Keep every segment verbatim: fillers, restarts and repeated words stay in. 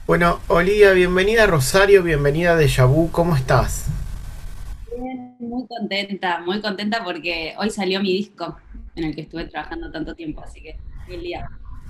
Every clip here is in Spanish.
Bueno, Olivia, bienvenida a Rosario, bienvenida a Deja Vu, ¿cómo estás? Bien, muy contenta, muy contenta porque hoy salió mi disco en el que estuve trabajando tanto tiempo, así que el día.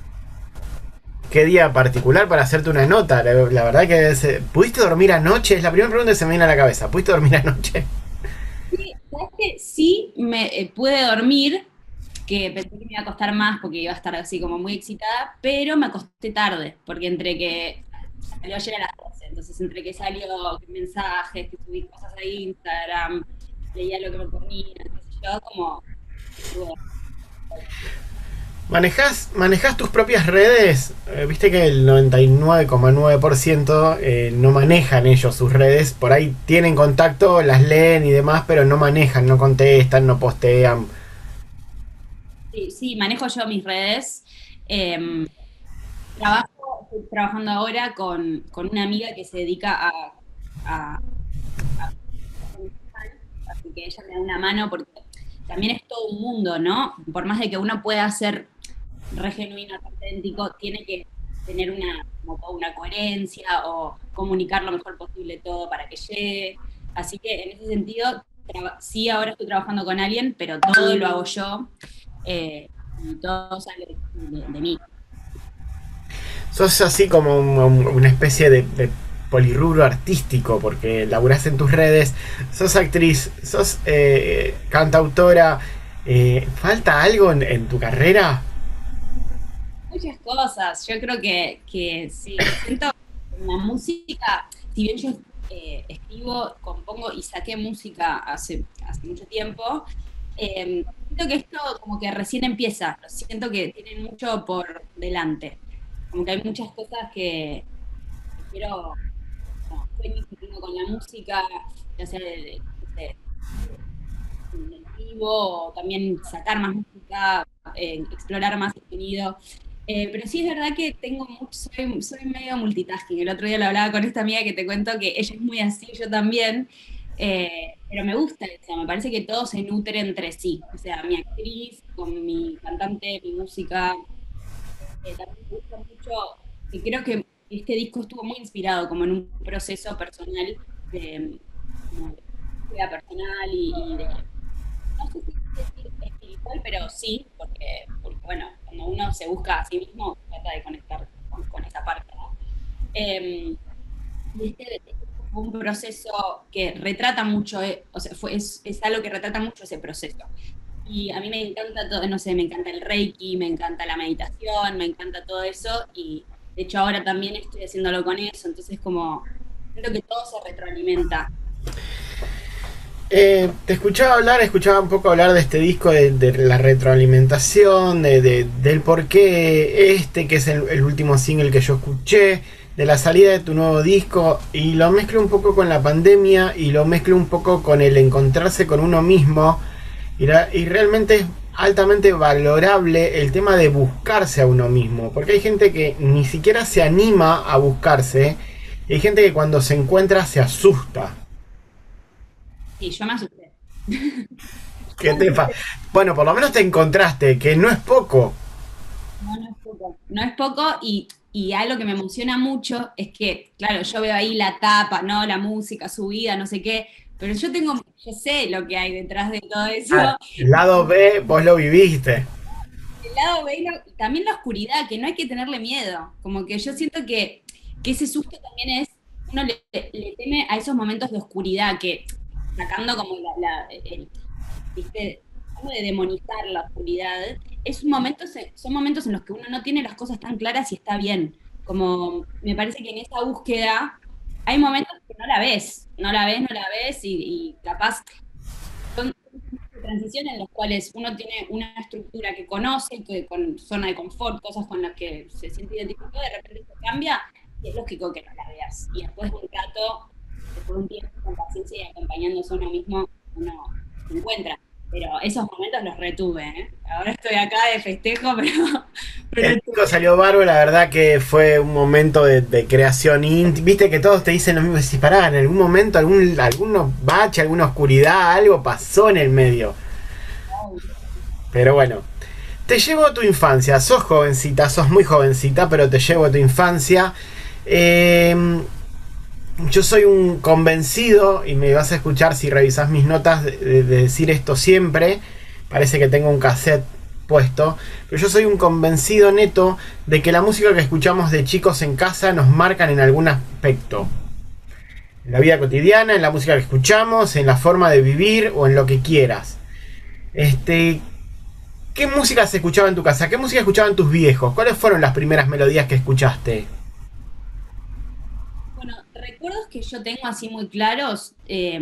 ¿Qué día particular para hacerte una nota? La, la verdad que es, eh, ¿pudiste dormir anoche? Es la primera pregunta que se me viene a la cabeza. ¿Pudiste dormir anoche? Sí, ¿sabes qué? Sí, me eh, pude dormir, que pensé que me iba a costar más porque iba a estar así como muy excitada, pero me acosté tarde, porque entre que salió ayer a las doce, entonces entre que salió que mensajes, que subí cosas a Instagram, leía lo que me ponían, qué sé yo, como estuve. ¿Manejás, manejás tus propias redes? Eh, Viste que el noventa y nueve coma nueve por ciento eh, no manejan ellos sus redes. Por ahí tienen contacto, las leen y demás, pero no manejan, no contestan, no postean. Sí, sí, manejo yo mis redes. Em, Trabajo, estoy trabajando ahora con, con una amiga que se dedica a, a, a- así que ella me da una mano porque también es todo un mundo, ¿no? Por más de que uno pueda ser re genuino, auténtico, tiene que tener una, como toda una coherencia o comunicar lo mejor posible todo para que llegue. Así que en ese sentido, traba- sí, ahora estoy trabajando con alguien, pero todo lo hago yo, eh, y todo sale de, de- de mí. Sos así como un- un- una especie de, de polirrubro artístico, porque laburás en tus redes, sos actriz, sos eh, cantautora. Eh, ¿Falta algo en, en tu carrera? Muchas cosas. Yo creo que, que sí, siento que la música, si bien yo eh, escribo, compongo y saqué música hace, hace mucho tiempo, eh, siento que esto como que recién empieza. Siento que tienen mucho por delante. Como que hay muchas cosas que, que quiero, no, estoy disfrutando con la música, ya sea de, de- de- en vivo o también sacar más música, eh, explorar más el sonido. Eh, pero sí es verdad que tengo mucho, soy, soy medio multitasking. El otro día lo hablaba con esta amiga que te cuento que ella es muy así, yo también. Eh, pero me gusta eso, me parece que todo se nutre entre sí. O sea, mi actriz, con mi cantante, mi música, eh, también me gusta mucho, y creo que este disco estuvo muy inspirado como en un proceso personal de, como de búsqueda personal y, y de no sé si decir espiritual, pero sí, porque, porque, bueno, cuando uno se busca a sí mismo, trata de conectar con, con esa parte, ¿no? Eh, y este, este fue un proceso que retrata mucho, eh, o sea, fue, es, es algo que retrata mucho ese proceso. Y a mí me encanta todo, no sé, me encanta el Reiki, me encanta la meditación, me encanta todo eso, y de hecho ahora también estoy haciéndolo con eso, entonces como siento que todo se retroalimenta. Eh, te escuchaba hablar, escuchaba un poco hablar de este disco, de, de la retroalimentación, de, de- del por qué este, que es el, el último single que yo escuché, de la salida de tu nuevo disco, y lo mezclo un poco con la pandemia y lo mezclo un poco con el encontrarse con uno mismo, y, la- y realmente es altamente valorable el tema de buscarse a uno mismo, porque hay gente que ni siquiera se anima a buscarse, y hay gente que cuando se encuentra se asusta. Sí, yo me asusté. Yo ¿Qué me te pa- asusté. Bueno, por lo menos te encontraste, que no es poco. No, no es poco. No es poco y, y algo que me emociona mucho es que, claro, yo veo ahí la tapa, ¿no? La música subida, no sé qué, pero yo tengo, yo sé lo que hay detrás de todo eso. Ah, el lado B, vos lo viviste. El lado B y la- y también la oscuridad, que no hay que tenerle miedo. Como que yo siento que, que ese susto también es, uno le, le teme a esos momentos de oscuridad, que sacando como la, la- el, ¿viste? Tratando de demonizar la oscuridad, es un momento, son momentos en los que uno no tiene las cosas tan claras y está bien. Como me parece que en esa búsqueda hay momentos que no la ves, no la ves, no la ves y, y capaz son de transición en los cuales uno tiene una estructura que conoce, que con zona de confort, cosas con las que se siente identificado, de repente se cambia y es lógico que no la veas. Y después de un rato, después de un tiempo, con paciencia y acompañándose a uno mismo, uno se encuentra. Pero esos momentos los retuve, ¿eh? Ahora estoy acá de festejo, pero, El pero disco salió bárbaro, la verdad que fue un momento de, de creación íntima. Viste que todos te dicen lo mismo, si pará, en algún momento, algún algunos bache, alguna oscuridad, algo pasó en el medio. Pero bueno, te llevo a tu infancia, sos jovencita, sos muy jovencita, pero te llevo a tu infancia. Eh, yo soy un convencido, y me vas a escuchar si revisás mis notas, de, de, de decir esto siempre. Parece que tengo un cassette puesto, pero yo soy un convencido neto de que la música que escuchamos de chicos en casa nos marcan en algún aspecto. En la vida cotidiana, en la música que escuchamos, en la forma de vivir o en lo que quieras. Este, ¿qué música se escuchaba en tu casa? ¿Qué música escuchaban tus viejos? ¿Cuáles fueron las primeras melodías que escuchaste? Bueno, recuerdos que yo tengo así muy claros, eh,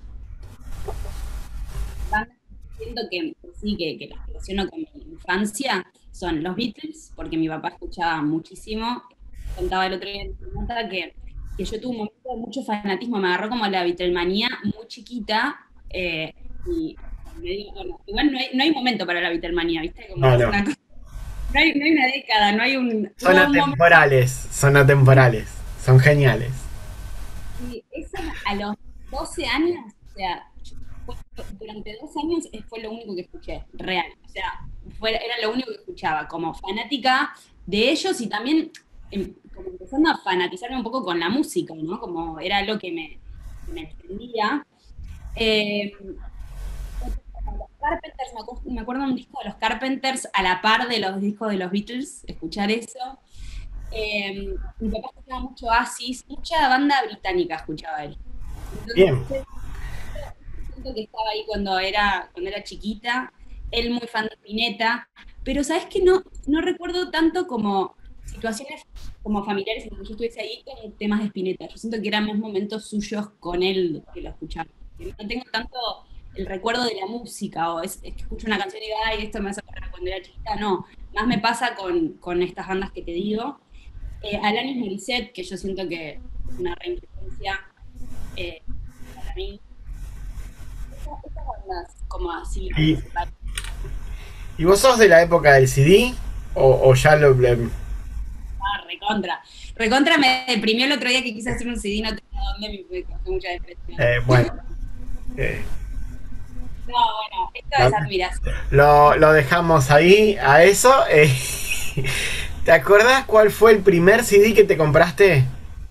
bandas que siento que sí, que, que las relaciono con mi infancia, son los Beatles, porque mi papá escuchaba muchísimo. Contaba el otro día en su nota que, que yo tuve un momento de mucho fanatismo, me agarró como la Beatlemanía muy chiquita, eh, y me digo, bueno, igual no hay, no hay momento para la Beatlemanía, ¿viste? Como No, es no. una cosa, no hay, no hay una década, no hay un, Son hubo un momento. atemporales, son atemporales, son geniales. Y eso a los doce años, o sea, yo- fue- durante dos años eh, fue lo único que escuché, real. O sea, fue, era lo único que escuchaba, como fanática de ellos y también em, como empezando a fanatizarme un poco con la música, ¿no? Como era lo que me, que me entendía. Eh, como los Carpenters, me acu- me acuerdo de un disco de los Carpenters a la par de los discos de los Beatles, escuchar eso. Eh, mi papá escuchaba mucho Oasis, mucha banda británica escuchaba él. Bien. Entonces, siento que estaba ahí cuando era, cuando era chiquita, él muy fan de Spinetta, pero sabes que no, no recuerdo tanto como situaciones como familiares en las que yo estuviese ahí con temas de Spinetta. Yo siento que eran más momentos suyos con él que lo escuchaba. Que no tengo tanto el recuerdo de la música, o es, es que escucho una canción y digo, ay, esto me hace acordar cuando era chiquita. No, más me pasa con, con estas bandas que te digo. Eh, Alanis Morissette, que yo siento que es una reinfluencia eh, para mí. Esas, esas bandas como así ¿Y, principales. y vos sos de la época del C D? ¿O, o ya lo... le- Ah, recontra. Recontra me deprimió el otro día que quise hacer un C D, no tenía dónde, me, me causó mucha depresión. eh, bueno, eh, No, bueno, esto lo, es admiración. lo- lo dejamos ahí, a eso. eh. ¿Te acordás cuál fue el primer C D que te compraste?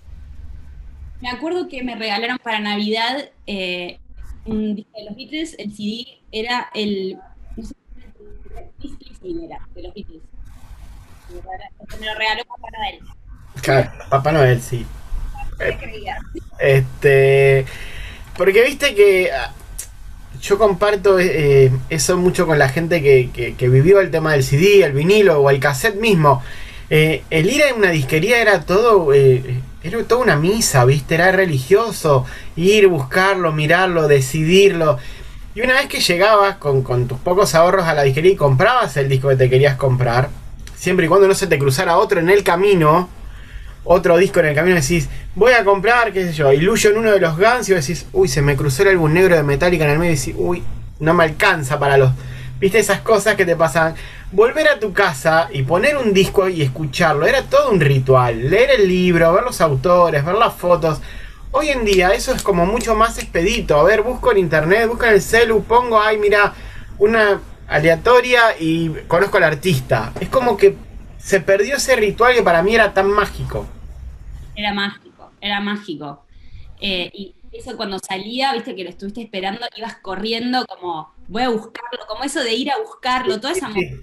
Me acuerdo que me regalaron para Navidad eh, un disco de los Beatles, el C D era el, no sé, Please Please Me era, de los Beatles. Me lo regala- me lo regaló Papá Noel. Claro, Papá Noel, sí. No Eh, le creía. Este, porque viste que ah, yo comparto eh, eso mucho con la gente que, que- que vivió el tema del C D, el vinilo o el cassette mismo. Eh, el ir a una disquería era todo, eh, era toda una misa, viste, era religioso. Ir, buscarlo, mirarlo, decidirlo. Y una vez que llegabas con, con tus pocos ahorros a la disquería y comprabas el disco que te querías comprar, siempre y cuando no se te cruzara otro en el camino, otro disco en el camino, decís, voy a comprar, qué sé yo, Illusion, uno de los Guns, y vos decís, uy, se me cruzó el álbum negro de Metallica en el medio, y decís, uy, no me alcanza para los... ¿Viste esas cosas que te pasan? Volver a tu casa y poner un disco y escucharlo, era todo un ritual. Leer el libro, ver los autores, ver las fotos. Hoy en día eso es como mucho más expedito. A ver, busco en internet, busco en el celu, pongo, ay, mira, una aleatoria y conozco al artista. Es como que se perdió ese ritual que para mí era tan mágico. Era mágico, era mágico. Eh, y eso cuando salía, viste que lo estuviste esperando, ibas corriendo como, voy a buscarlo, como eso de ir a buscarlo, toda esa Sí.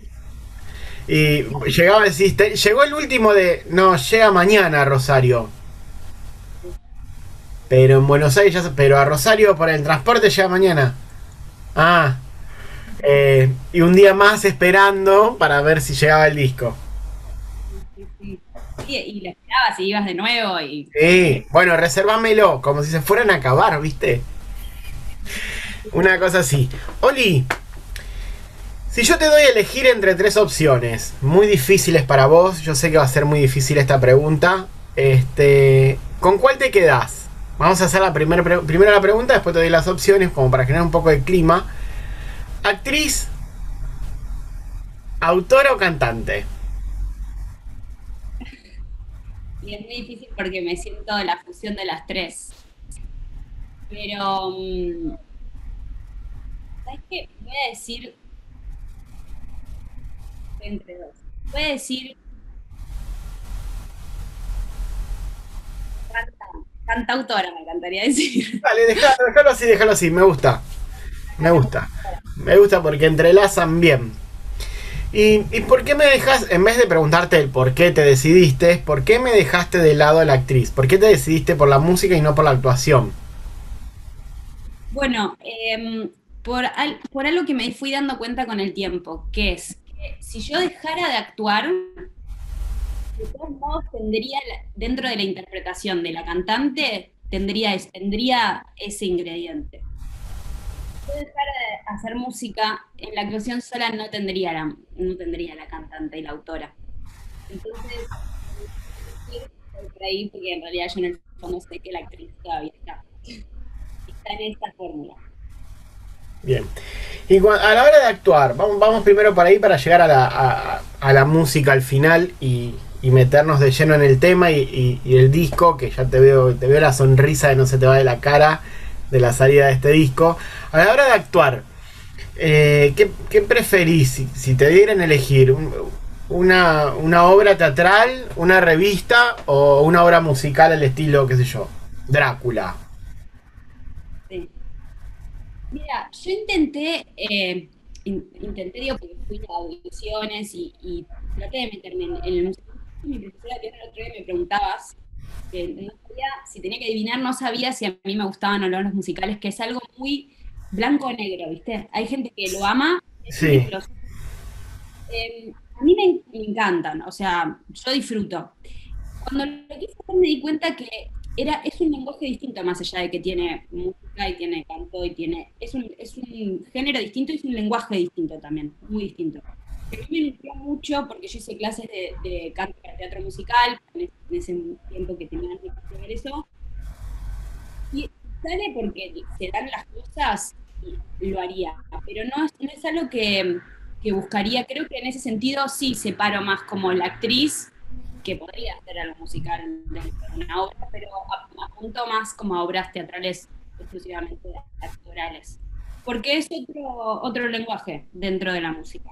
Y llegaba, decís, te- llegó el último de, no, llega mañana Rosario. Pero en Buenos Aires, ya se- pero a Rosario por el transporte llega mañana. Ah, eh, y un día más esperando para ver si llegaba el disco. sí, sí, sí. Sí, y lo esperabas y ibas de nuevo y Sí, bueno, reservámelo, como si se fueran a acabar, ¿viste? Una cosa así. Oli, si yo te doy a elegir entre tres opciones, muy difíciles para vos, yo sé que va a ser muy difícil esta pregunta, este, ¿con cuál te quedás? Vamos a hacer la primer pre- primero la pregunta, después te doy las opciones, como para generar un poco de clima. ¿Actriz, autora o cantante? y es muy difícil porque me siento la fusión de las tres. Pero, mm, ¿sabes qué? Voy a decir entre dos. Voy a decir cantautora, me encantaría decir. Dale, déjalo, déjalo así, déjalo así, me gusta, me gusta. Me gusta porque entrelazan bien. ¿Y, ¿Y por qué me dejas, en vez de preguntarte el por qué te decidiste, por qué me dejaste de lado a la actriz? ¿Por qué te decidiste por la música y no por la actuación? Bueno, em, por, al- por algo que me fui dando cuenta con el tiempo, que es que si yo dejara de actuar, de todos modos tendría, la- dentro de la interpretación de la cantante, tendría, es- tendría ese ingrediente. Si yo dejara de hacer música, en la actuación sola no tendría la, no tendría la cantante y la autora. Entonces, sí, voy por ahí porque en realidad yo en el fondo sé que la actriz todavía está, está en esta fórmula. Bien. Y cua- a la hora de actuar, vamos, vamos primero para ahí para llegar a la, a, a la música al final y, y meternos de lleno en el tema y, y- y el disco, que ya te veo, te veo la sonrisa de no se te va de la cara de la salida de este disco. A la hora de actuar, eh, ¿qué, qué preferís si, si te dieran a elegir un- una, una obra teatral, una revista o una obra musical al estilo, qué sé yo, Drácula? Sí. Mira, yo intenté, eh, in- intenté, digo, porque fui a audiciones y, y traté de meterme en, en el musical. Mi profesora de piano el otro día me preguntaba si, que no sabía, si tenía que adivinar, no sabía si a mí me gustaban o no los musicales, que es algo muy blanco o negro, ¿viste? Hay gente que lo ama, hay gente que Sí, los... eh, a mí me, me encantan, o sea, yo disfruto. Cuando lo quise hacer me di cuenta que era, es un lenguaje distinto, más allá de que tiene música y tiene canto y tiene, es un, es un género distinto y es un lenguaje distinto también, muy distinto. Que a mí me nutrió mucho porque yo hice clases de, de canto para teatro musical, en ese, en ese tiempo que tenía que ver eso, y sale porque se dan las cosas y lo haría, pero no es, no es algo que, que buscaría, creo que en ese sentido sí separo más como la actriz que podría hacer algo musical dentro de una obra, pero apunto más como a obras teatrales exclusivamente actorales, porque es otro, otro lenguaje dentro de la música.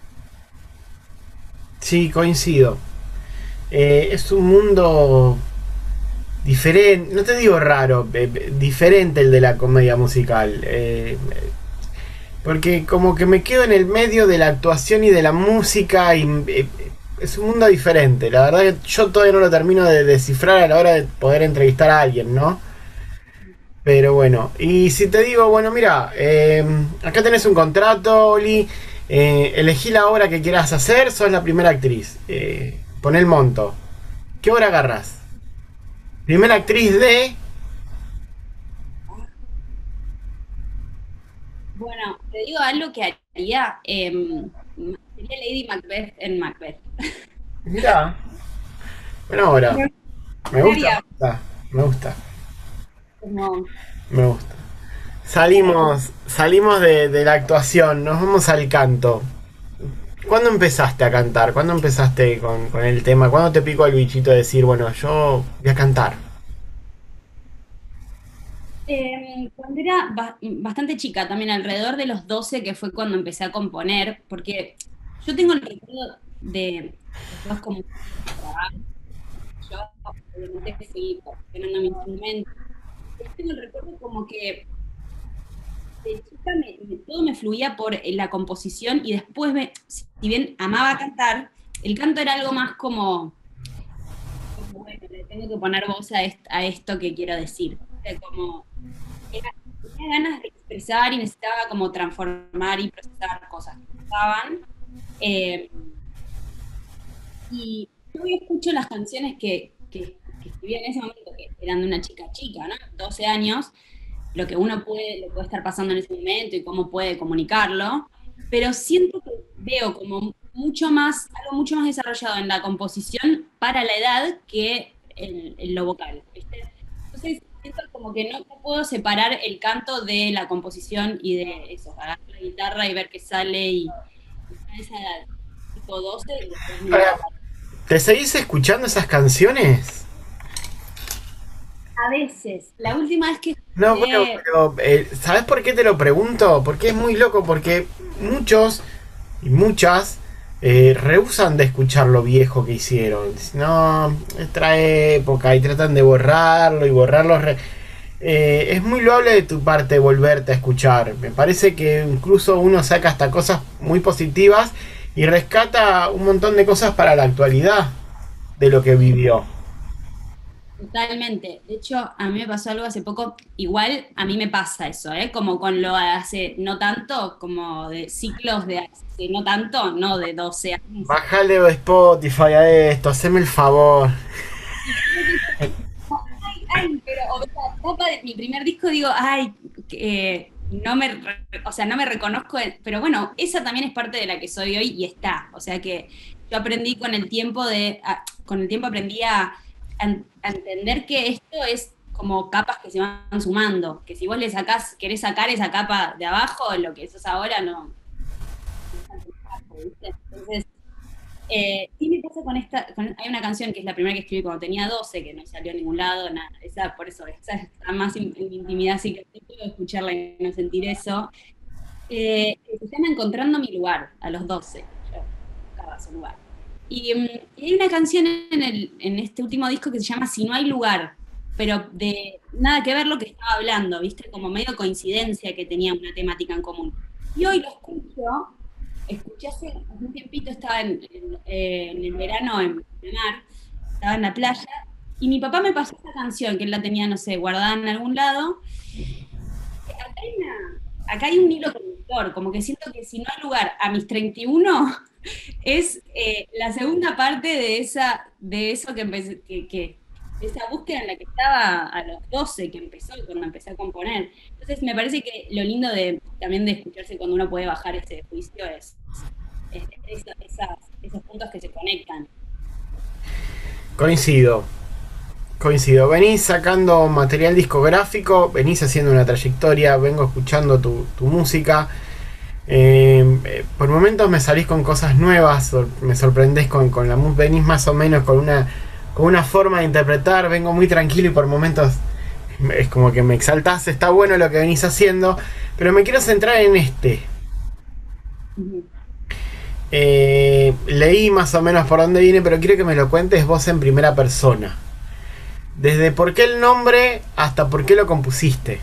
sí, coincido. Eh, es un mundo diferente, no te digo raro, eh, eh, diferente el de la comedia musical. Eh, porque como que me quedo en el medio de la actuación y de la música y eh, es un mundo diferente. La verdad que yo todavía no lo termino de descifrar a la hora de poder entrevistar a alguien, ¿no? Pero bueno, y si te digo, bueno, mira, eh, acá tenés un contrato, Oli, eh, elegí la obra que quieras hacer, sos la primera actriz, eh, pon el monto. ¿Qué obra agarras? Primera actriz de... Bueno, te digo algo que haría, eh, sería Lady Macbeth en Macbeth. Mirá, buena obra. Me Me gusta, gustaría me gusta, me gusta, como me gusta. para Salimos, salimos de, de la actuación, nos vamos al canto. ¿Cuándo empezaste a cantar? ¿Cuándo empezaste con, con el tema? ¿Cuándo te picó el bichito de decir, bueno, yo voy a cantar? Eh, cuando era ba- bastante chica, también alrededor de los doce que fue cuando empecé a componer, porque yo tengo el recuerdo de, después como trabajo, yo obviamente fui perfeccionando mi instrumento, pero tengo el recuerdo como que de chica me- me- todo me fluía por eh, la composición y después, me, si bien amaba cantar, el canto era algo más como, como, bueno, le tengo que poner voz a, est- a esto que quiero decir. O sea, como era- tenía ganas de expresar y necesitaba como transformar y procesar cosas que pasaban. Eh, y yo hoy escucho las canciones que, que, que escribía en ese momento, que eran de una chica chica, ¿no? Doce años, lo que uno puede, le puede estar pasando en ese momento y cómo puede comunicarlo, pero siento que veo como mucho más, algo mucho más desarrollado en la composición para la edad que en, en lo vocal, ¿viste? Entonces siento como que no, no puedo separar el canto de la composición y de eso, agarrar la guitarra y ver qué sale y, y a esa edad, tipo doce y después me... Ahora, ¿te seguís escuchando esas canciones? A veces, la última vez que No, bueno, escuché, pero eh, ¿sabes por qué te lo pregunto? Porque es muy loco, porque muchos y muchas eh, rehusan de escuchar lo viejo que hicieron. No, trae época y tratan de borrarlo y borrarlo. Re eh, es muy loable de tu parte volverte a escuchar. Me parece que incluso uno saca hasta cosas muy positivas y rescata un montón de cosas para la actualidad de lo que vivió. Totalmente. De hecho, a mí me pasó algo hace poco, igual a mí me pasa eso, ¿eh? Como con lo hace no tanto, como de ciclos de hace no tanto, no de doce años. Bájale de Spotify a esto, haceme el favor. Ay, ay, pero, o sea, tapa de mi primer disco digo, ay, eh, no me, re- o sea, no me reconozco, en- pero bueno, esa también es parte de la que soy hoy y está. O sea que yo aprendí con el tiempo de, a- con el tiempo aprendí a, a- a entender que esto es como capas que se van sumando, que si vos le sacás, querés sacar esa capa de abajo, lo que sos ahora no, no es tan trabajo, ¿viste? Entonces, eh, sí me pasa con esta, con- hay una canción que es la primera que escribí cuando tenía doce que no salió a ningún lado, nada, esa, por eso, esa está más in- en mi intimidad, así que no puedo escucharla y no sentir eso. Eh, que se llama Encontrando mi lugar, a los doce yo buscaba su lugar. Y, mm, y hay una canción en, el, en este último disco que se llama Si no hay lugar, pero de nada que ver lo que estaba hablando, ¿viste? Como medio coincidencia que tenía una temática en común. Y hoy lo escucho, escuché hace un tiempito, estaba en, en, eh, en el verano en mar, estaba en la playa, y mi papá me pasó esta canción, que él la tenía, no sé, guardada en algún lado. Acá hay, una- acá hay un hilo conductor, como que siento que si no hay lugar a mis treinta y uno, es eh, la segunda parte de esa, de eso que empecé, que, que- de esa búsqueda en la que estaba a los doce que empezó, cuando empecé a componer. Entonces me parece que lo lindo de también de escucharse cuando uno puede bajar ese juicio es, es- es- esas- esos puntos que se conectan. Coincido, coincido. Venís sacando material discográfico, venís haciendo una trayectoria, vengo escuchando tu, tu música. Eh, eh, por momentos me salís con cosas nuevas, sor- me sorprendés con, con la música, venís más o menos con una, con una forma de interpretar, vengo muy tranquilo y por momentos es como que me exaltás, está bueno lo que venís haciendo, pero me quiero centrar en este. Ujú. Eh, leí más o menos por dónde viene, pero quiero que me lo cuentes vos en primera persona. Desde por qué el nombre hasta por qué lo compusiste.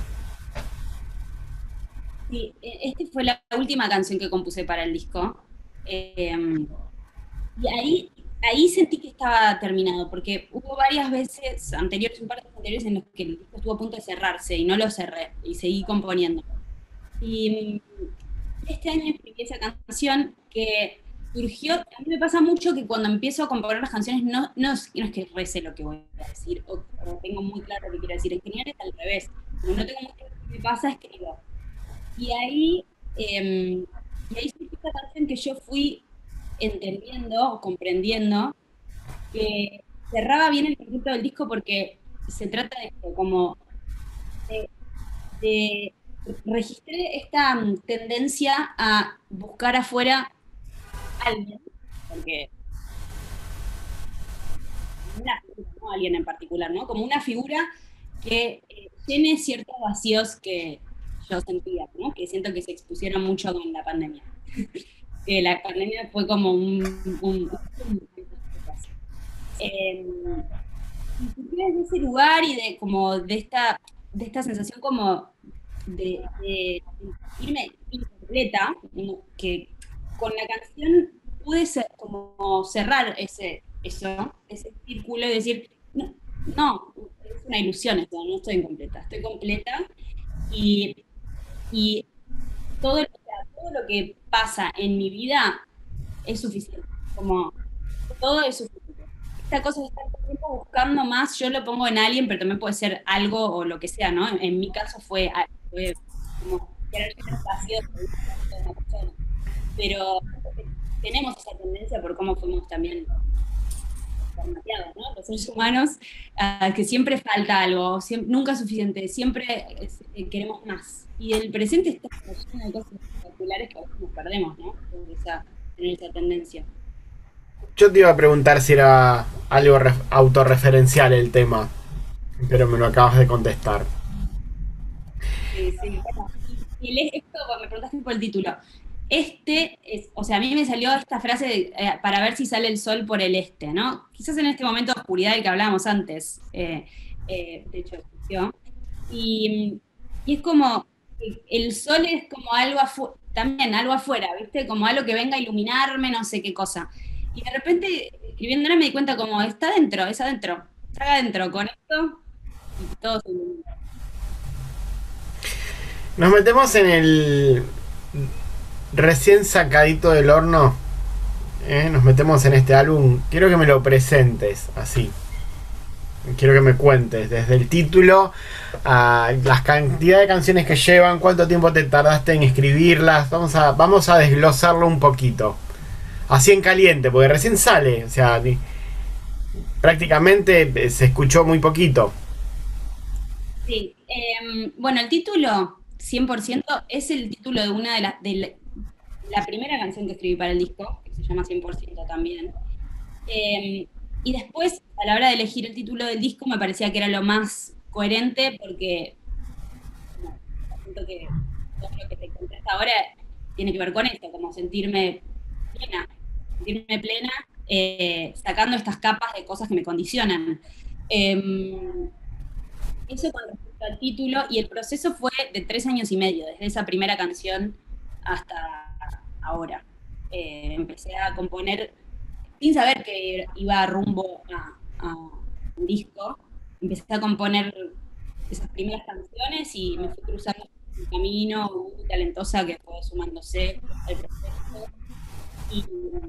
Sí, e- esta fue la última canción que compuse para el disco. Eh, Y ahí, ahí sentí que estaba terminado, porque hubo varias veces anteriores, un par de veces anteriores en los que el disco estuvo a punto de cerrarse y no lo cerré y seguí componiendo. Y mm, este año escribí esa canción que surgió, a mí me pasa mucho que cuando empiezo a componer las canciones no, no, es, no es que rece lo que voy a decir o, o tengo muy claro lo que quiero decir, en general es al revés. Como no tengo muy claro qué me pasa, escribo. Y ahí, eh, y ahí surgió esta canción que yo fui entendiendo o comprendiendo que cerraba bien el concepto del disco porque se trata de esto, como de, de registré esta mm, tendencia a buscar afuera alguien, porque una figura, no alguien en particular, ¿no? Como una figura que eh, llene ciertos vacíos que yo sentía, ¿no? Que siento que se expusieron mucho con la pandemia. Que la pandemia fue como un, un, un eh, y surgió desde ese lugar y de como de esta, de esta sensación como de, de sentirme incompleta, como que con la canción pude ser- como cerrar ese, eso, ese círculo y decir, no, no, es una ilusión esto, no estoy incompleta, estoy completa y, y todo, o sea, todo lo que pasa en mi vida es suficiente, como todo es suficiente. Esta cosa de estar todo el tiempo buscando más, yo lo pongo en alguien, pero también puede ser algo o lo que sea, ¿no? En, en mi caso fue, fue como querer llenar vacíos de una persona. Pero tenemos esa tendencia por cómo fuimos también formateados, ¿no? Los seres humanos, uh, que siempre falta algo, siempre, nunca es suficiente, siempre es, eh, queremos más. Y el presente está lleno de cosas espectaculares que a veces nos perdemos, ¿no? Por esa, tener esa tendencia. Yo te iba a preguntar si era algo ref- autorreferencial el tema, pero me lo acabas de contestar. Sí, sí. Bueno, y, y le- esto, me preguntaste por el título. este, es, o sea, a mí me salió esta frase de, eh, para ver si sale el sol por el este, ¿no? Quizás en este momento de oscuridad del que hablábamos antes, eh, eh, de hecho, existió. Y, y es como, el sol es como algo afuera, también algo afuera, ¿viste? Como algo que venga a iluminarme, no sé qué cosa. Y de repente, escribiéndola me di cuenta como, está adentro, es adentro, está adentro, con esto, y todo se ilumina. Nos metemos en el recién sacadito del horno. ¿eh? Nos metemos en este álbum. Quiero que me lo presentes así. Quiero que me cuentes desde el título a las cantidad de canciones que llevan, cuánto tiempo te tardaste en escribirlas. Vamos a, vamos a desglosarlo un poquito. Así en caliente, porque recién sale. O sea, prácticamente se escuchó muy poquito. Sí, eh, bueno, el título, cien por ciento, es el título de una de las, de la, la primera canción que escribí para el disco, que se llama cien por ciento también. Eh, y después, a la hora de elegir el título del disco, me parecía que era lo más coherente, porque no, siento que todo lo que te conté hasta ahora tiene que ver con esto, como sentirme plena, sentirme plena, eh, sacando estas capas de cosas que me condicionan. Eh, Eso con respecto al título, y el proceso fue de tres años y medio, desde esa primera canción hasta ahora. Eh, empecé a componer sin saber que iba rumbo a, a un disco. Empecé a componer esas primeras canciones y me fui cruzando un camino muy talentosa que fue sumándose al proceso. Y,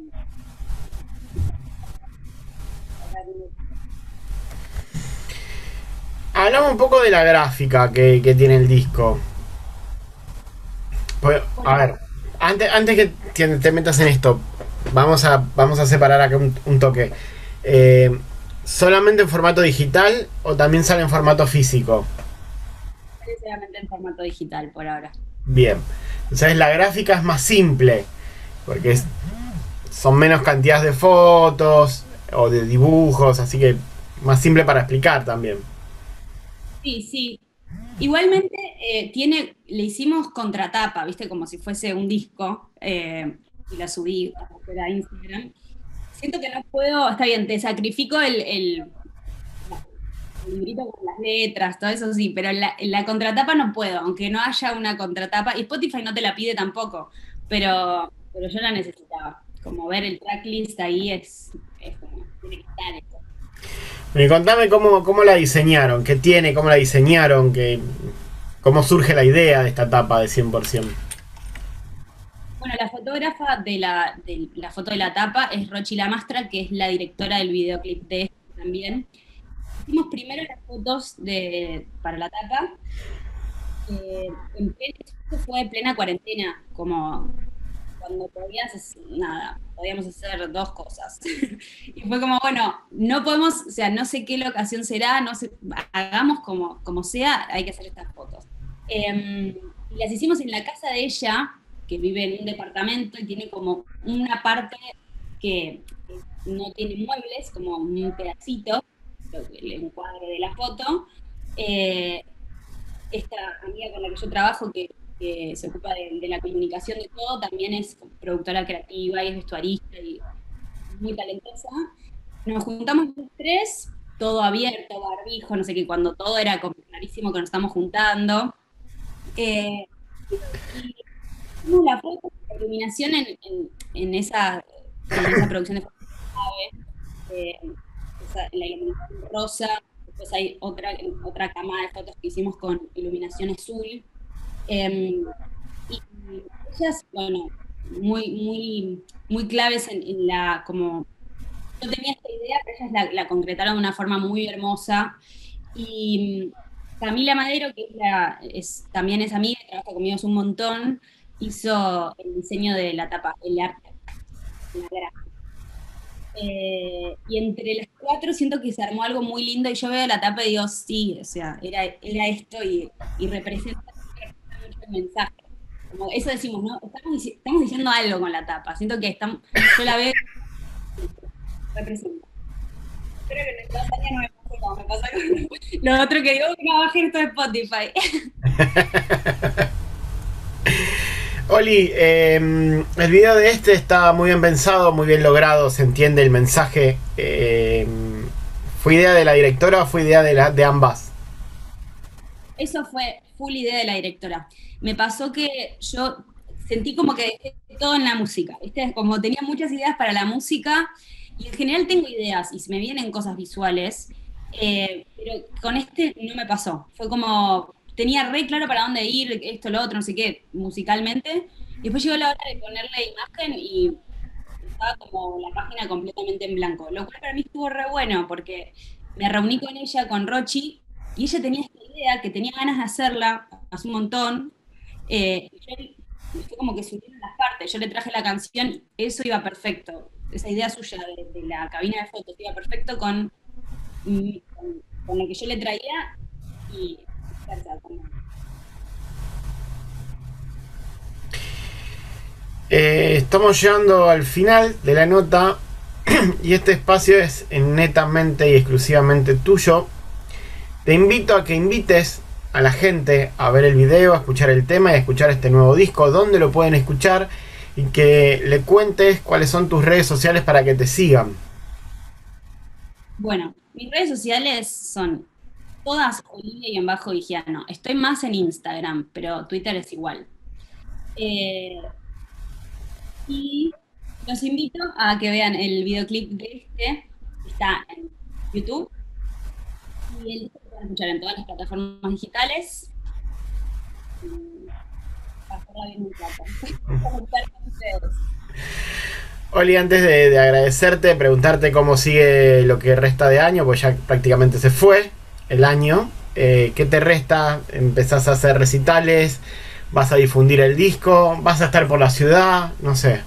Hablamos un poco de la gráfica que, que tiene el disco. Pues, a ver, antes, antes que te, te metas en esto, vamos a, vamos a separar acá un, un toque. Eh, ¿Solamente en formato digital o también sale en formato físico? solamente en formato digital por ahora. Bien. Entonces la gráfica es más simple, porque es, son menos cantidades de fotos o de dibujos, así que más simple para explicar también. Sí, sí. Igualmente, eh, tiene, le hicimos contratapa, ¿viste? Como si fuese un disco, eh, y la subí a Instagram. Siento que no puedo, está bien, te sacrifico el, el, el librito con las letras, todo eso sí, pero la, la contratapa no puedo, aunque no haya una contratapa, y Spotify no te la pide tampoco, pero, pero yo la necesitaba. Como ver el tracklist ahí es, es como, tiene que estar eso. Y contame cómo, cómo la diseñaron, qué tiene, cómo la diseñaron, qué, cómo surge la idea de esta tapa de cien por ciento. Bueno, la fotógrafa de la, de la foto de la tapa es Rochi Lamastra, que es la directora del videoclip de este también. Hicimos primero las fotos de, para la tapa. Eh, en plena, esto fue en plena cuarentena, como cuando podías, nada, podíamos hacer dos cosas. Y fue como, bueno, no podemos, o sea, no sé qué locación será, no sé, hagamos como, como sea, hay que hacer estas fotos. Eh, y las hicimos en la casa de ella, que vive en un departamento y tiene como una parte que no tiene muebles, como un pedacito, el encuadre de la foto. Eh, esta amiga con la que yo trabajo, que, que se ocupa de, de, la comunicación de todo, también es productora creativa y es vestuarista y muy talentosa. Nos juntamos los tres, todo abierto, barbijo, no sé qué, cuando todo era como clarísimo que nos estamos juntando. Eh, y hicimos la foto, la iluminación en, en, en, esa, en esa producción de fotos, eh, esa, la iluminación rosa. Después hay otra, otra cama de fotos que hicimos con iluminación azul. Eh, y ellas, bueno, muy, muy, muy claves en, en la, como, yo tenía esta idea, pero ellas la, la concretaron de una forma muy hermosa. Y Camila Madero, que es la, es, también es amiga, trabaja conmigo hace un montón, hizo el diseño de la tapa, el arte, la gráfica. Eh, y entre las cuatro siento que se armó algo muy lindo y yo veo la tapa y digo, sí, o sea, era, era esto y, y representa mucho el mensaje. Como eso decimos, ¿no? Estamos, estamos diciendo algo con la tapa. Siento que estamos, yo la veo representa. Espero que en el dos años no me pase como me pasa con lo otro que digo, que no baje esto de Spotify. Oli, eh, el video de este está muy bien pensado, muy bien logrado, se entiende el mensaje. Eh, ¿Fue idea de la directora o fue idea de, la, de ambas? Eso fue full idea de la directora. Me pasó que yo sentí como que dejé todo en la música, ¿viste? Como tenía muchas ideas para la música, y en general tengo ideas y se me vienen cosas visuales, eh, pero con este no me pasó. Fue como, tenía re claro para dónde ir, esto, lo otro, no sé qué, musicalmente. Y después llegó la hora de ponerle imagen y estaba como la página completamente en blanco, lo cual para mí estuvo re bueno porque me reuní con ella, con Rochi, y ella tenía esta idea que tenía ganas de hacerla hace un montón. eh, y yo, fue como que se unieron las partes, yo le traje la canción, eso iba perfecto, esa idea suya de, de la cabina de fotos iba perfecto con, mm, con, con lo que yo le traía y viceversa, como- Eh, estamos llegando al final de la nota y este espacio es netamente y exclusivamente tuyo. Te invito a que invites a la gente a ver el video, a escuchar el tema y a escuchar este nuevo disco, dónde lo pueden escuchar, y que le cuentes cuáles son tus redes sociales para que te sigan. Bueno, mis redes sociales son todas Olivia y en bajo Vigiano. Estoy más en Instagram, pero Twitter es igual. Eh, y los invito a que vean el videoclip de este, que está en YouTube, y el disco lo pueden escuchar en todas las plataformas digitales. Y pasarla bien un rato. Conectar con ustedes. Oli, antes de, de agradecerte, preguntarte cómo sigue lo que resta de año, pues ya prácticamente se fue el año. Eh, ¿Qué te resta? ¿Empezás a hacer recitales? ¿Vas a difundir el disco? ¿Vas a estar por la ciudad? No sé.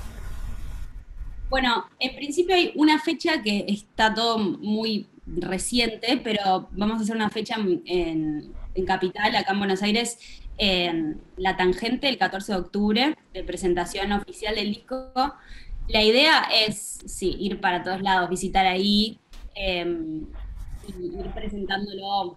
Bueno, en principio hay una fecha que está todo muy reciente, pero vamos a hacer una fecha en, en- en Capital, acá en Buenos Aires, en La Tangente, el catorce de octubre, de presentación oficial del disco. La idea es, sí, ir para todos lados, visitar ahí, eh, y ir presentándolo,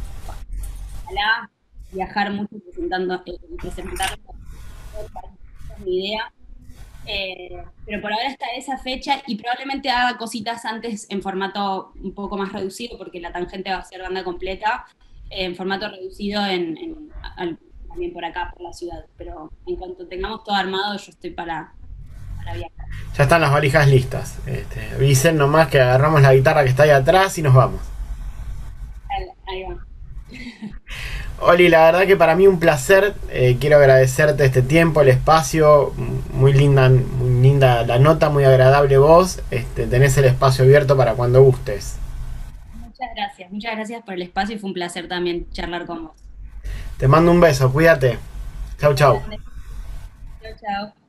ojalá viajar mucho presentando, eh, y presentarlo por todo el país, esa es mi idea. Eh, pero por ahora está esa fecha y probablemente haga cositas antes en formato un poco más reducido, porque La Tangente va a ser banda completa, eh, en formato reducido en, en- al- también por acá, por la ciudad. Pero en cuanto tengamos todo armado, yo estoy para, para viajar. Ya están las valijas listas. Este, avisen nomás que agarramos la guitarra que está ahí atrás y nos vamos. Ahí ahí va. Oli, la verdad que para mí un placer. Eh, quiero agradecerte este tiempo, el espacio. Muy linda, muy linda la nota, muy agradable voz. Este, tenés el espacio abierto para cuando gustes. Muchas gracias, muchas gracias por el espacio y fue un placer también charlar con vos. Te mando un beso, cuídate. Chau, chau. Grande. Chao, chao.